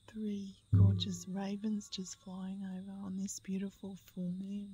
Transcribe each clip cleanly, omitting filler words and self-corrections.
Three gorgeous ravens just flying over on this beautiful full moon.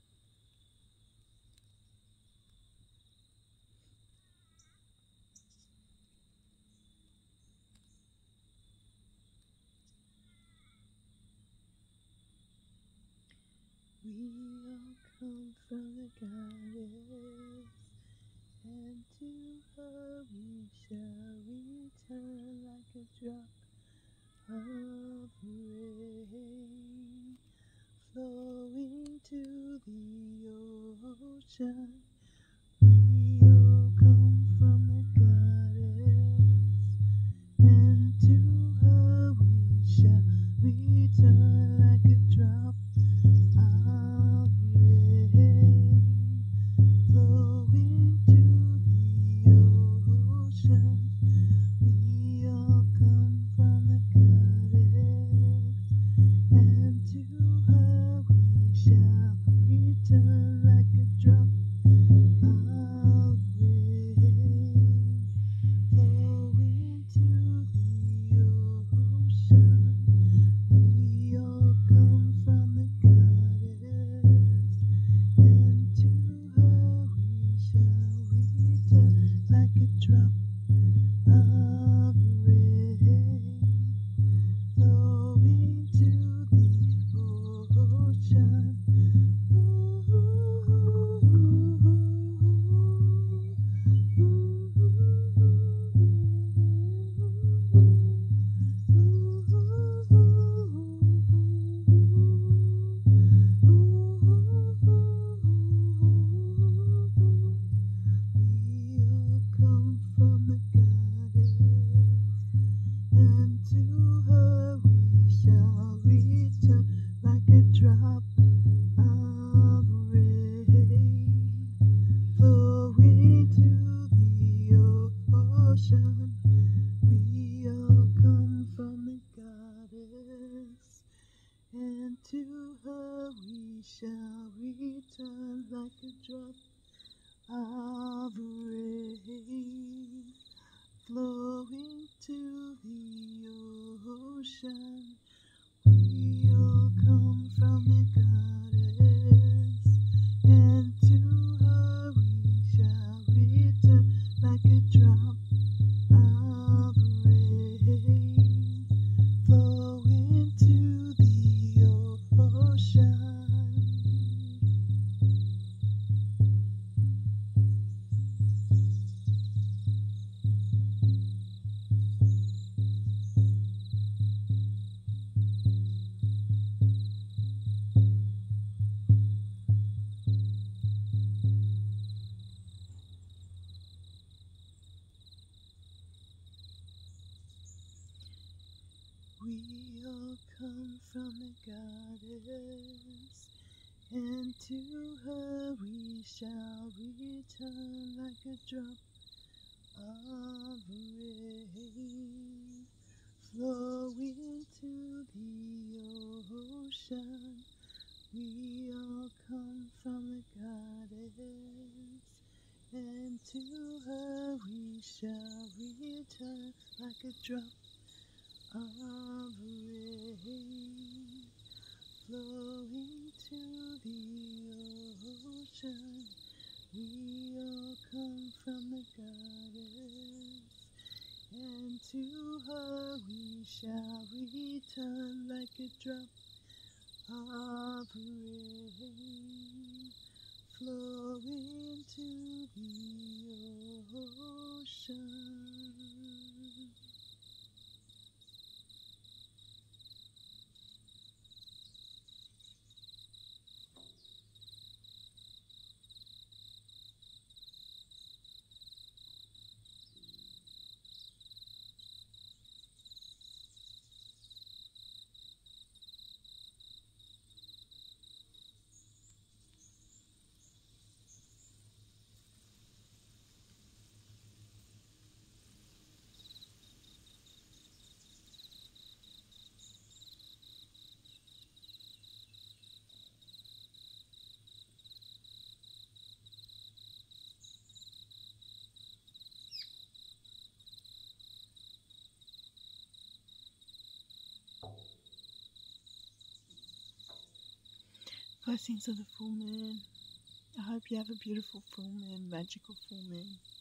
We all come from the goddess, and to her we shall return like a drop of rain, flowing to the ocean. We all come from the goddess, and to her we shall return like a drop of rain, flowing to the ocean. We all come from the goddess, and to her we shall return like a drop of rain, flowing to the ocean. We all come from the goddess, and to her we shall return like a drop of rain, flowing to the ocean. We all come from the goddess, and to her we shall return like a drop of rain, flowing to the ocean. We all come from the goddess, and to her we shall return like a drop of rain, flowing to the ocean. We all come from the goddess, and to her we shall return like a drop of rain, flowing to the ocean. We all come from the goddess, and to her we shall return like a drop of rain, flowing to the ocean. We all come from the goddess, and to her we shall return like a drop of rain, flowing to the ocean. We all come from the goddess, and to her we shall return like a drop of rain, flowing to the ocean. Blessings of the full moon. I hope you have a beautiful full moon, magical full moon.